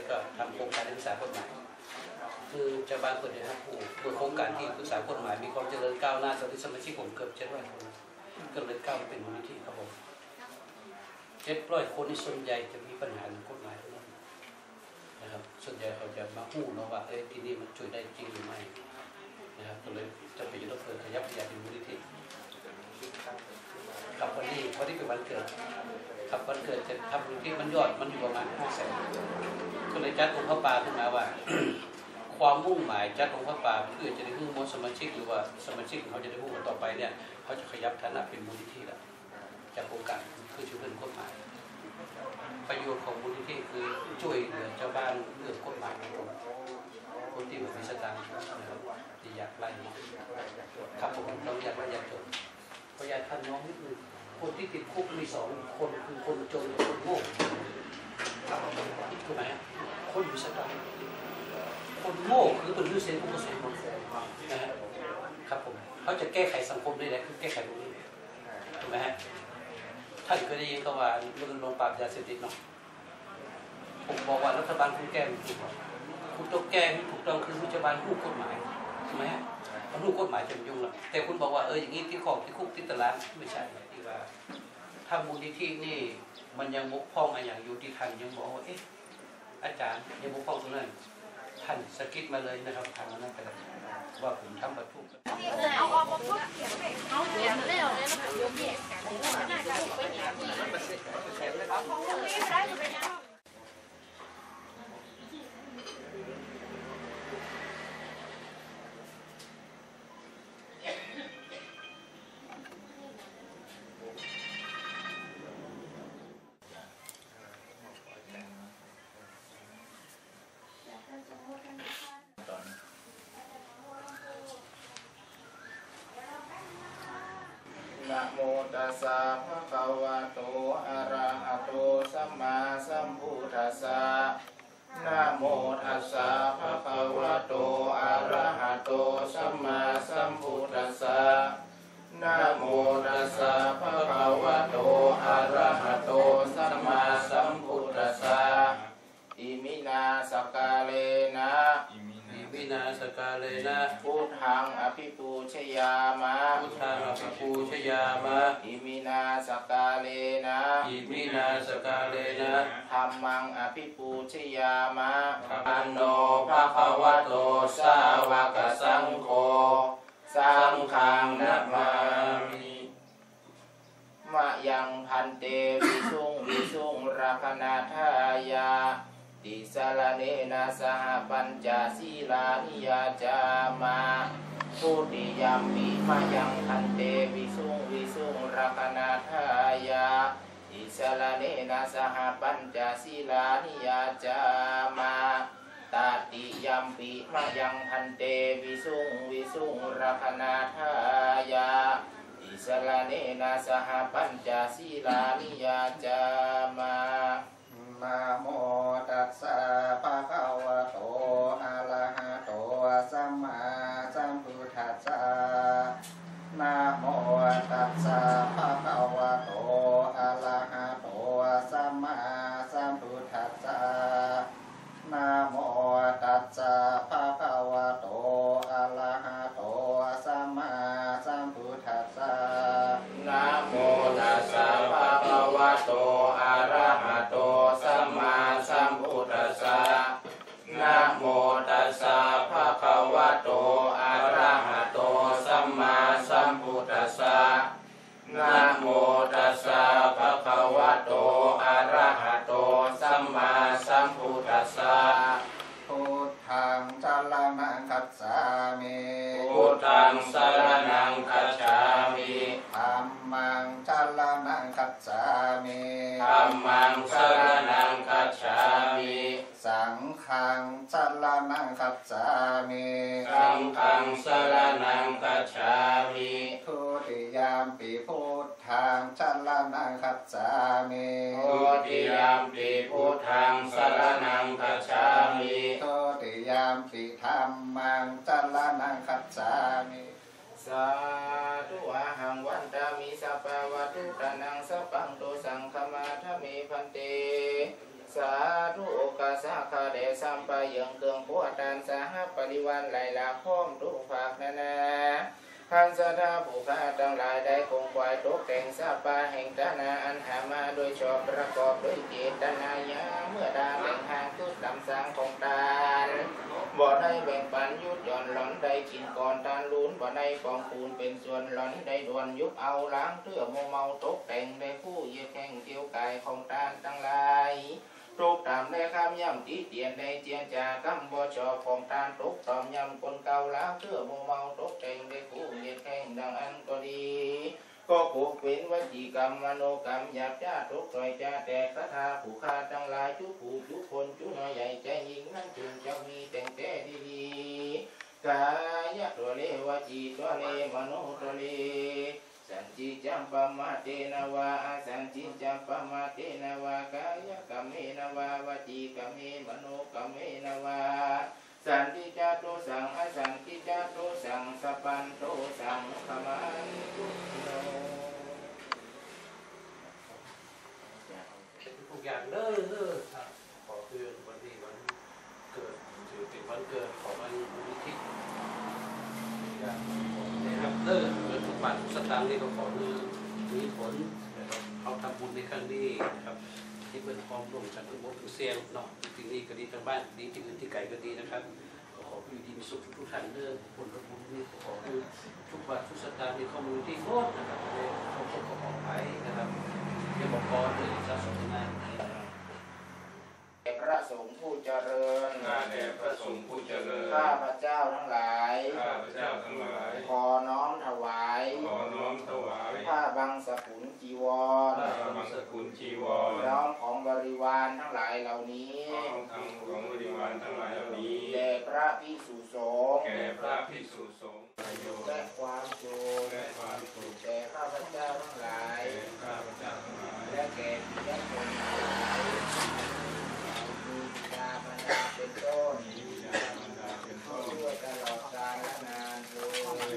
ก็ทำโครงการศึกษากฎหมายคือชาวบ้านคนเดียวครับผู้โครงการที่ศึกษากฎหมายมีความเจริญก้าวหน้าตอนนี้สมาชิกผมเกือบ700 คนก็เลยก้าวเป็นมูลนิธิครับผม700 คนนี่ส่วนใหญ่จะมีปัญหาเรื่องกฎหมายนะครับส่วนใหญ่เขาจะมาหู้เนาะว่าที่นี่มันช่วยได้จริงหรือไม่นะครับก็เลยจะไปยกเลิกขยับขยายเป็นมูลนิธิครับวันนี้เป็นวันเกิดครับวันเกิดจะทำมูลนิธิมันยอดมันอยู่ประมาณ500,000ก็เลยจัดองค์พระป่าขึ้นมาว่า ความมุ่งหมายจัดองค์พระป่าเพื่อจะได้รู้มวลสมาชิกหรือว่าสมาชิกเขาจะได้รู้กันต่อไปเนี่ยเขาจะขยับฐานะเป็นมูลนิธิแล้วจากโครงการคือช่วยเรื่องกฎหมายประโยชน์ของมูลนิธิคือช่วยเหลือชาวบ้านเรื่องกฎหมายคนที่มีสตางค์นะครับที่อยากไล่ครับผมต้องอยากไล่อยากจนเพราะอยากท่านน้องนิดนึงคนที่ติดคุกมี2 คนคือคนจนกับคนโง่ถูกไหมคนมีสตางค์คนโง่คือเป็นผู้เสียผู้เสียหมดนะครับผมเขาจะแก้ไขสังคมได้เลยคือแก้ไขตรงนี้ถูกไหมฮะท่านเคยได้ยินเขาว่าเรื่องลงปราบยาเสพติดเนาะผมบอกว่ารัฐบาลคุณแก้ไม่ถูกคุณต้องแก้ให้ถูกต้องคือรัฐบาลรู้กฎหมายถูกไหมฮะมันรู้กฎหมายจะยุ่งแล้วแต่คุณบอกว่าอย่างนี้ที่ของที่คุกที่ตารางไม่ใช่ที่ว่าถ้ามูลนิธินี่มันยังบกพร่องอะไรอย่างอยู่ที่ท่านยังบอกว่าอาจารย์ยังบกพร่องตรงนั้นท่านสกิดมาเลยนะครับทางนั้นก็ได้ว่าผมทำประทุกนะโมตัสสะภะคะวะโตอะระหะโตสัมมาสัมพุทธัสสะนะโมตัสสะภะคะวะโตอะระหะโตสัมมาสัมพุทธัสสะนะโมตัสสะภะคะวะโตอะระหะโตสัมมาสัมพุทธัสสะอิมินาสกาเลนะวินาสกาเลนะพุทธังอภิปูชยามะพุทธังอภิปูชยามะอิมินาสกาเลนะอิมินาสกาเลนะธัมมังอภิปูชยามะอันโนภะคะวะโตสาวกสังโฆสังฆังนะมามิมะยังพันเตวิสุงรักนาทายาติสารเนนะสหปัญจศีลานิยาจามาทุติยมปิมะยังพันเตวิสุงรักนาทายาติสารเนนะสหปัญจศีลานิยาจามาตติยมปิมะยังพันเตวิสุงรักนาทายาติสารเนนะสหปัญจศีลานิยาจามานะโมตัสสะภะคะวะโตอะระหะโตสัมมาสัมพุทธัสสะนะโมตัสสะภะคะวะโตอะระหะโตสัมมาสัมพุทธัสสะนะโมตัสสะภะคะวะโตอะระหะโตสัมมาสัมพุทธัสสะนะโมตัสสะภะคะวะโตอะระหะโตสัมมาสัมพุทธัสสะนะโมตัสสะภะคะวะโตอะระหะโตสัมมาสัมพุทธัสสะนะโมตัสสะภะคะวะโตอะระหะโตสัมมาสัมพุทธัสสะพุทธังสรณังคัจฉามิพุทธังสรณังคัจฉามิธัมมังสรณังคัจฉามิธัมมังสรณังคัจฉามิสังฆังสรณังคัจฉามิสังฆังสรณังคัจฉามิทุติยมปิพุทธังสรณังคัจฉามิทุติยมปิพุทธังสรณังคัจฉามิทุติยมปิธัมมังสรณังคัจฉามิสาธุอะหังวันตามิสัพพะวะตุตานังสัพพังโตสังฆมาทะเมพันเตสาธุโอกาสาคาเดสัมปะยังเครื่องโพดานสาหปริวันไหลลาพร้อมทุกภาคนานาท่านสถาผู้ข้าทั้งหลายได้คงควายตกแต่งสาปาแห่งตนาอันหามาโดยชอบประกอบด้วยเจตนายาเมื่อดาแห่งหางทุดดำสางของตาลบ่ได้แบ่งปันยุดหย่อนหล่อนได้กินก่อนทานลุ้นบ่ได้กองคูณเป็นส่วนหล่อนได้ด่วนยุบเอาล้างเตื้อโมเมาตกแต่งได้ผู้เยี่ยแข่งเที่ยวกายของตาลทั้งหลายทุกตามได้คำย่ำตีเตียนได้เจียนจากำบ่ชอบของตาลทุกตอมย่ำคนเก่าล้างเตื้อโมเมาตกแต่งได้ผู้เยี่ยแข่งดังอันก็ดีก็ผูกเป็นวจีกรรมมโนกรรมหยาบจ้าทุกต่อยจ้าแต่คาถาผู้ฆ่าทั้งหลายจุผู้จุคนจุน้อยใหญ่ใจยิงนั่นจึงจะมีแต่งแต่ดีๆกายะตัวเลวจีตัวเลมโนตัวเลสันจิจัมปมาเตนะวะสันจิจัมปมาเตนะวะกายกรรมเมนะวะวจีกรรมเมมโนกรรมเมนะวะสันติจตุสังอสันติจตุสังสัพพันโตสังขมันตุโนทุกอย่างเลิศขอคือวันนี้วันเกิดถือเป็นวันเกิดของมันวิธีอย่างนะครับเลิศเหมือนทุกบาททุกสตางค์นี่ก็ขอมีผลเขาทำบุญในครั้งนี้นะครับที่เป็นความร่วมกันทั้งหมดทุกเสียงเนาะที่นี่ก็ดีทั้งบ้านดีที่อื่นที่ไกลก็ดีนะครับขอให้ดีมีสุขทุกท่านเลิศผลบุญนี้ขอให้ทุกบาททุกสตางค์ในข้อมูลที่โคตรนะครับได้ขอไปนะครับที่บอกก่อนเลยจะสนทนาพระสงฆ์ผู้เจริญแด่พระสงฆ์ผู้เจริญข้าพเจ้าทั้งหลายข้าพเจ้าทั้งหลายขอน้อมถวายผ้าบังสกุลจีวรน้อมของบริวารทั้งหลายเหล่านี้แด่พระภิกษุสงฆ์และความสุขแก่ข้าพเจ้าทั้งหลายและแก่ญาติโยมทั้งหลายมีบิดาบรรดาเป็นต้นด้วยตลอดกาลและนานโดย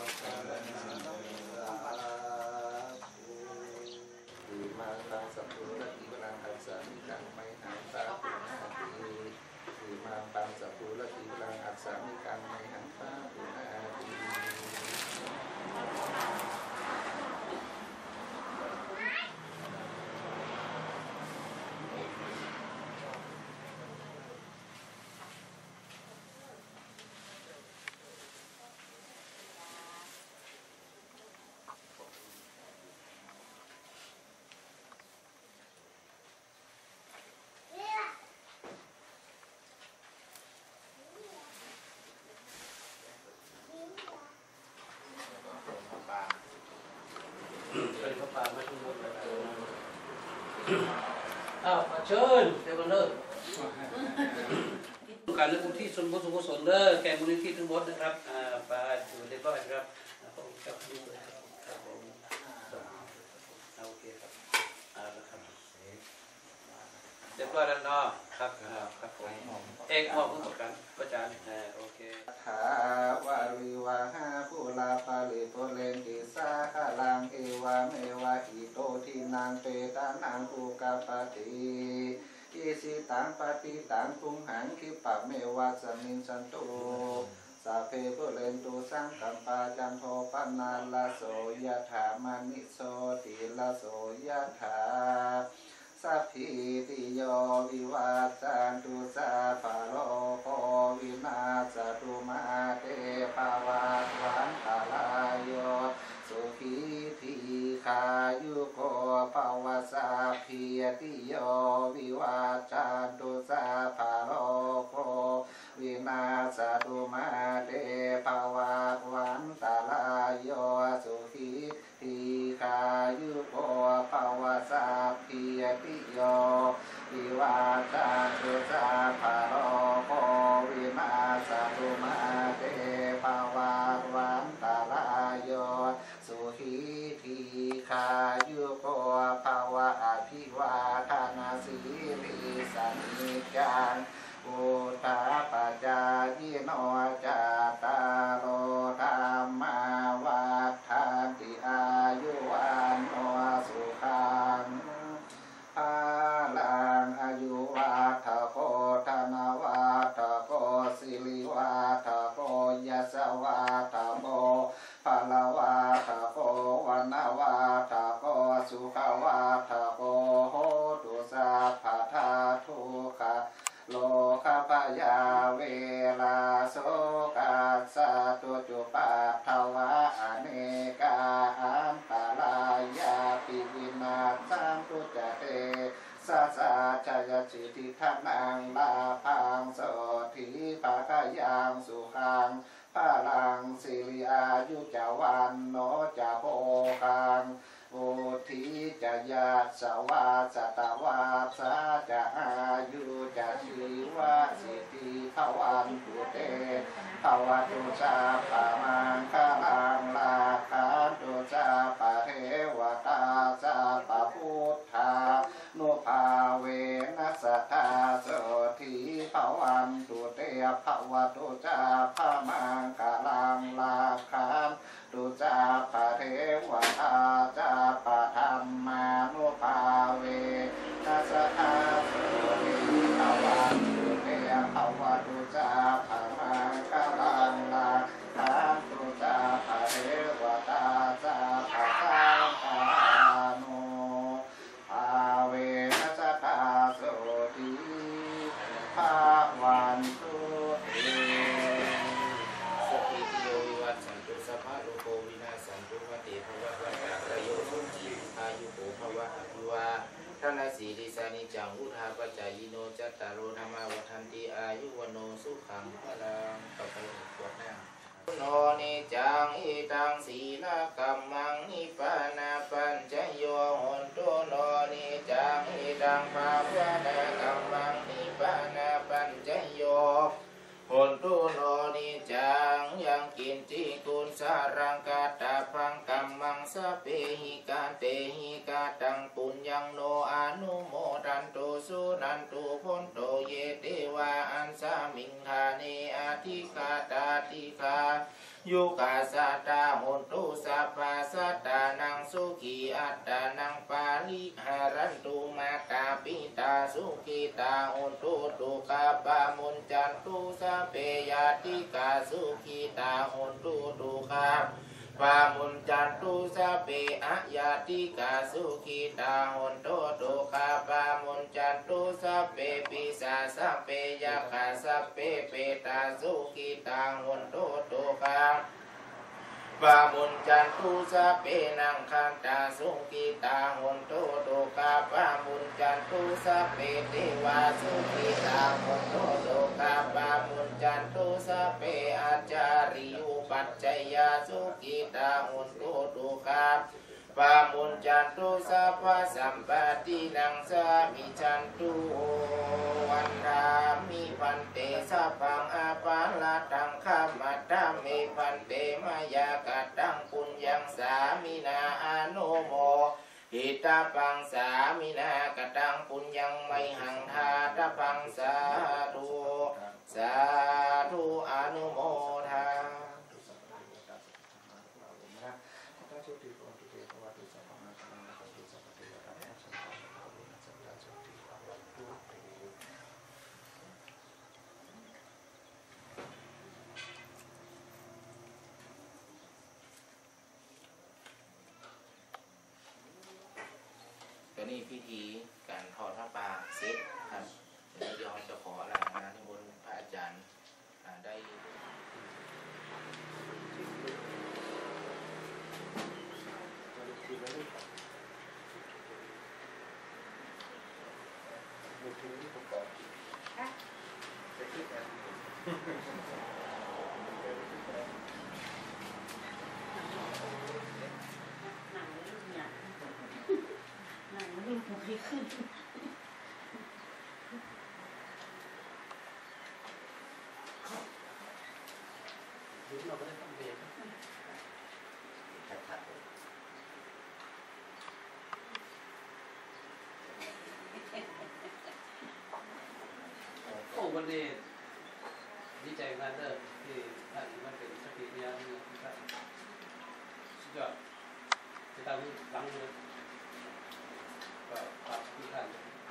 มาตังสัพพุระกิวรังอัสสามิกังไมหังตาปุนาติมาตังสัพพุระกิวรังอัสสามิกังไมหังตาปุนาติเป็นพระป่ามาทั้งหมดเลยมาเชิญเดี๋ยวกันเลยการเรื่องบุญที่ส่วนบุญส่วนกุศลเด้อแก่มูลนิธิทั้งหมดนะครับไปดูเรียบร้อยครับพระองค์เจ้าดูเลยครับผมโอเคครับนะครับเรียบร้อยแล้วเนาะครับครับผมเอกมอบผู้ประกันประจานโอเคถาวาริวาหาภูลาภาลิโพเลนติสาหาลังเอวาเมวะอิโตทินังเปตานังอุกาปติอิสิตังปฏิตังคุมหังคิปะเมวะสมิงสันตุสัพเพปุเรนตุสังกัปปะจันโทปนาลโสยถามณิโสติลโสยถาสัพพิติโยวิวัตสันตุสัพพะโลกวินาศตุมาเตภวัตวันตรายโยสุขีทีขายุโกภวสัพพิติโยวิวัตสันตุสัพพะโลกวินาศตุมาเตภวัตวันตรายโยสุขีทีขายุโกภวสัพพิติโยวิวัตสันตุสัพพะโลกวินาศตุมาเตภวัตวันตรายโยสุขีทีขายุโกภวะอภิวาทนาสีลิสันนิจังอุทาปจายิโนจาตารโอธรรมาวัฏฐานติอายุวันโนสุขังภาลังอายุวัโลกพยาเวลาโสกาสะตุจุปาทวะอเนกาอันตรายาปิวินาสังตุจเตสะสะชยจิติทานังลาพังโสธีภะกยังสุขังพลังสิริอายุจวันโนจะโภคังอุทิจะยาสวาสตวาสาจะอายุจะชีวะสิทธิภวันตุเตภวตุสาปะมังคลังลาคันตุสาปะเทวตาสาปะพุทธานุภาเวนัสสทาโสธีภวันตุเตภวตุสาปะมังคลังลาคันตุสาปะเทวตาสาปะธรรมานุภาเวนัสสทาโสธีภวันตุเตภวตุสาปะมังคลังลาคันตุสาปะเทวตาสาปะสังฆานุภาเวนัสสทาโสธีภวันตุเตสติโยวิวัตสันตุสัพพะโลโกวินาศสันตุวัฏฏภวะวันตะประโยชน์สุขีอายุโกภวะอภิวาทนาสีริสานิจังอุทาปัจจายโนจัตตารโอธรรมวัฏันติอายุวโนสุขังพลังปัจจัยปวดหน้าโนนิจังอิตังสีลกัมมังนิปานาปัญจโยโหตุโนนิจังอิตังภาวนากัมมังนิปานาปัญจโยโหตุโนนิจังยังกินติกุลสารังกาตาพังกัมมังสะเปหิกาเตหิกาตังปุญญังโนอนุโมทันตุสุนันตุพุนโตเยเตวาอันสามิงธาเนอาทิกาตาติกายุกาสัตตาโหตุสัพพะสัตตานังสุขีอัตตานังปาลิหารันตุมาตาปิตาสุขีตาโหตุตุกาปามุนจันตุสัพเพยติกาสุขีตาโหตุตุกาปามุนจันตุสัพเพอะยาติกาสุขีตาโหตุตุกาปามุนจันตุสัพเพปิสาสัพเพยะคาสัพเพเปตาสุขีตาโหตุตุกาปามุนจันตุสัพเพนังคันตาสุขีตาโหตุตุกาปามุนจันตุสัพเพเทวาสุขีตาโหตุตุกาปามุนจันตุสัพเพอาจาริยุปัจจยาสุขีตาโหตุตุกาปามุนจันตุสัพพะสัมปตินังสามิจันตุวันรามิพันเตสัพพังอาปาลตังคัมมัตตามิพันเตมายากตังปุญญังสามินาอนุโมหิตาปังสามินากตังปุญญังไมหังทาตาปังสาธุสาธุอนุโมทาก็นี่พิธีการทอดพระป่าเสร็จครับเดี๋ยวเราจะขอลานะนิมนต์พระอาจารย์ได้ขึ้นเราก็ได้ทำเองโอ้วันนี้ดีใจมากเลยที่ท่านมาเป็นสติญาณที่ท่านสุดยอดจะตามหลังเลยก็ฝากที่ท่าน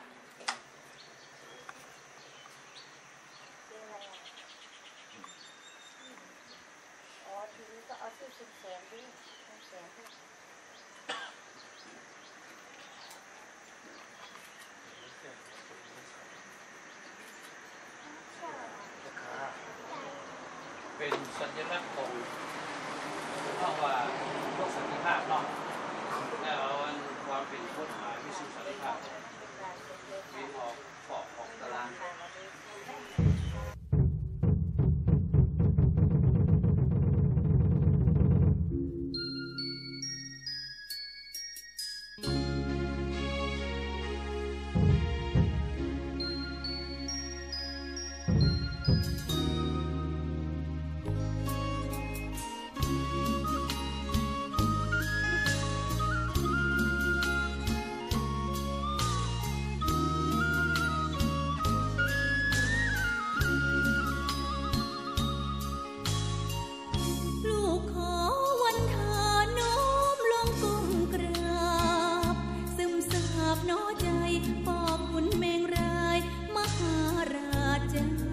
ทีนี้ก็เอาชื่อคุณแสงด้วยคุณแสงด้วยเป็นสัญลักษณ์ของเพราะว่าโลกสันติภาพเนาะแล้วความเป็นกฎหมายวิสุทธิสันติภาพมีออกขอบของตารางน้อใจปอบขุนเมงรายมหาราช